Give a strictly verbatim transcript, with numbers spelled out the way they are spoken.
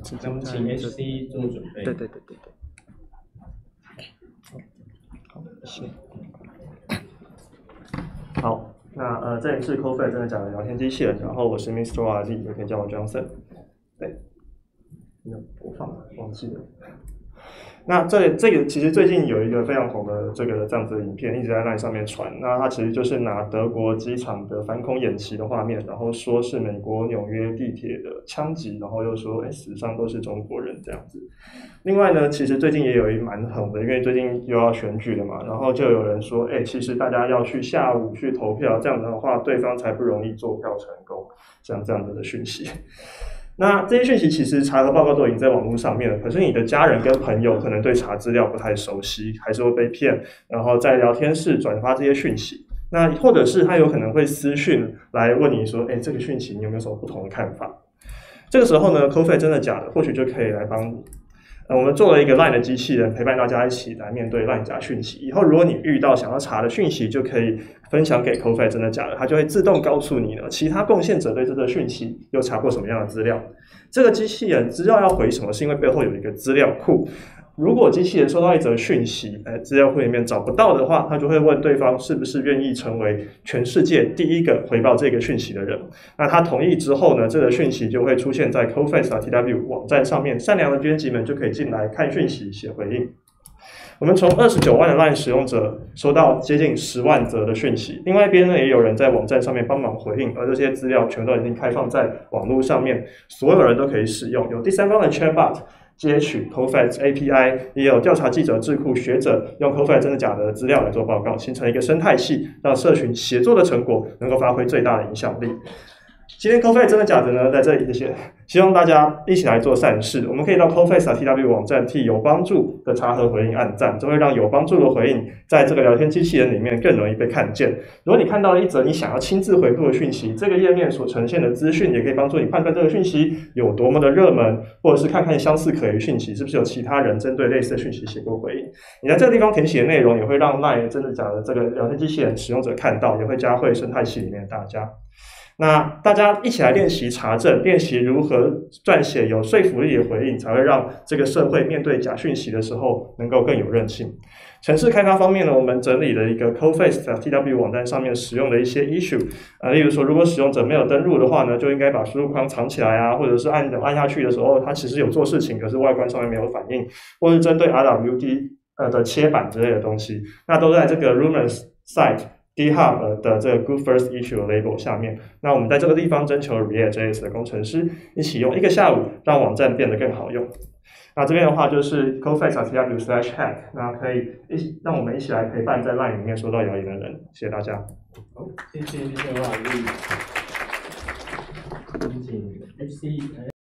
那我们请 H C 做准备。 对对对对对。好，谢谢。好，那呃，这里是 Cofay 真的假的聊天机器人，然后我是 Mister R Z， 也可以叫我 Johnson。对，没有播放了，忘记了。那这这个其实最近有一个非常红的这个这样子的影片，一直在那上面传。那它其实就是拿德国机场的反恐演习的画面，然后说是美国纽约地铁的枪击，然后又说哎死伤都是中国人这样子。另外呢，其实最近也有一蛮红的，因为最近又要选举了嘛，然后就有人说，哎，其实大家要去下午去投票，这样的话对方才不容易做票成功，像这样子的讯息。那这些讯息其实查核报告都已经在网络上面了，可是你的家人跟朋友可能对查资料不太熟悉，还是会被骗，然后在聊天室转发这些讯息。那或者是他有可能会私讯来问你说，哎，这个讯息你有没有什么不同的看法？这个时候呢 ，Cofay 真的假的，或许就可以来帮你。呃，我们做了一个 LINE 的机器人，陪伴大家一起来面对 LINE 假讯息。以后如果你遇到想要查的讯息，就可以分享给 Cofay 真的假的，它就会自动告诉你呢，其他贡献者对这个讯息又查过什么样的资料。这个机器人知道要回什么，是因为背后有一个资料库。如果机器人收到一则讯息，呃，资料库里面找不到的话，他就会问对方是不是愿意成为全世界第一个回报这个讯息的人。那他同意之后呢，这个讯息就会出现在 Cofay.tw 网站上面，善良的编辑们就可以进来看讯息、写回应。我们从二十九万的 LINE 使用者收到接近十万则的讯息，另外一边呢也有人在网站上面帮忙回应，而这些资料全都已经开放在网络上面，所有人都可以使用。有第三方的 Chatbot 接取 Cofay A P I， 也有调查记者、智库学者用 Cofay 真的假的资料来做报告，形成一个生态系，让社群协作的成果能够发挥最大的影响力。今天 Cofay 真的假的呢？在这里谢谢，希望大家一起来做善事。我们可以到 Cofay.tw 网站替有帮助的查核回应按赞，这会让有帮助的回应在这个聊天机器人里面更容易被看见。如果你看到了一则你想要亲自回复的讯息，这个页面所呈现的资讯也可以帮助你判断这个讯息有多么的热门，或者是看看相似可疑讯息是不是有其他人针对类似的讯息写过回应。你在这个地方填写的内容也会让 LINE 真的假的这个聊天机器人使用者看到，也会加惠生态系里面的大家。那大家一起来练习查证，练习如何撰写有说服力的回应，才会让这个社会面对假讯息的时候能够更有韧性。程式开发方面呢，我们整理了一个 Cofay.tw 网站上面使用的一些 issue， 呃，例如说，如果使用者没有登录的话呢，就应该把输入框藏起来啊，或者是按按下去的时候，它其实有做事情，可是外观上面没有反应，或是针对 R W D 呃的切板之类的东西，那都在这个 Rumors Site。GitHub 的这个 Good First Issue Label 下面，那我们在这个地方征求 React.js 的工程师一起用一个下午，让网站变得更好用。那这边的话就是 Cofay.tw slash hack， 那可以一起让我们一起来陪伴在 LINE 里面收到谣言的人，谢谢大家。 好，谢谢谢谢瓦力，请 H C。